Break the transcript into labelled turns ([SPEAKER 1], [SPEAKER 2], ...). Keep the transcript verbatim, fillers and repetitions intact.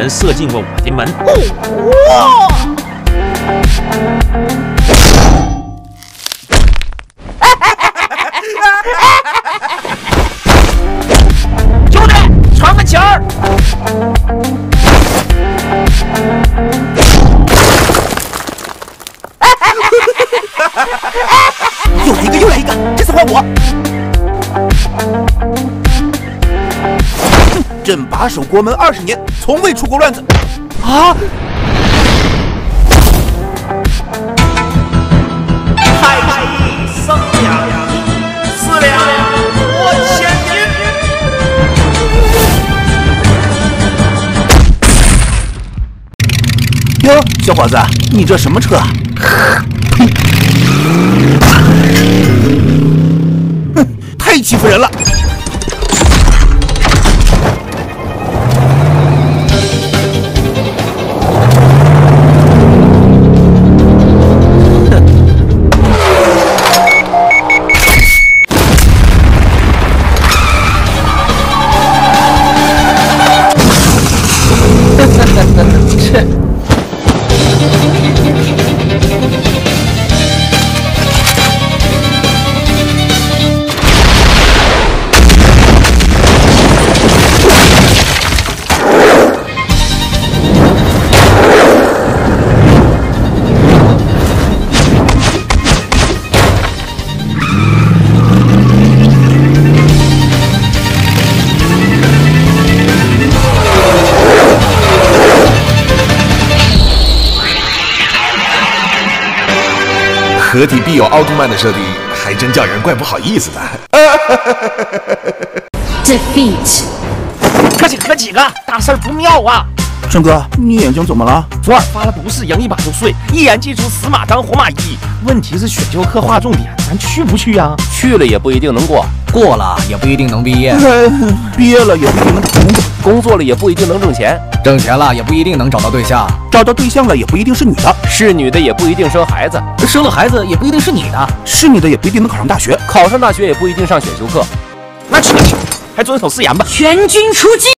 [SPEAKER 1] 人射进过我的门。
[SPEAKER 2] 哇！
[SPEAKER 1] 兄弟，传个球儿！
[SPEAKER 2] 又来一个，又来一个，这次换我。朕把守国门二十年，从未出过乱子。啊！
[SPEAKER 3] 太极生两，四两拨千
[SPEAKER 2] 斤。哟，小伙子，你这什么车啊？哼，太欺负人了！这。
[SPEAKER 4] 合体必有奥特曼的设定，还真叫人怪不好意思的。
[SPEAKER 5] Defeat。
[SPEAKER 1] 可几可几个，大事不妙啊！
[SPEAKER 2] 郑哥，你眼睛怎么了？
[SPEAKER 1] 昨晚发了毒誓，赢一把就睡，一言既出，死马当活马医。问题是选修课划重点，咱去不去呀？
[SPEAKER 6] 去了也不一定能过，过了也不一定能毕业，
[SPEAKER 2] 呃、毕业了也不一定能找工作，
[SPEAKER 6] 工作了也不一定能挣钱，
[SPEAKER 7] 挣钱了也不一定能找到对象，
[SPEAKER 2] 找到对象了也不一定是你的，
[SPEAKER 6] 是女的也不一定生孩子，
[SPEAKER 7] 生了孩子也不一定是你的，
[SPEAKER 2] 是你的也不一定能考上大学，
[SPEAKER 6] 考上大学也不一定上选修课。
[SPEAKER 1] 那去，还遵守誓言吧。
[SPEAKER 5] 全军出击。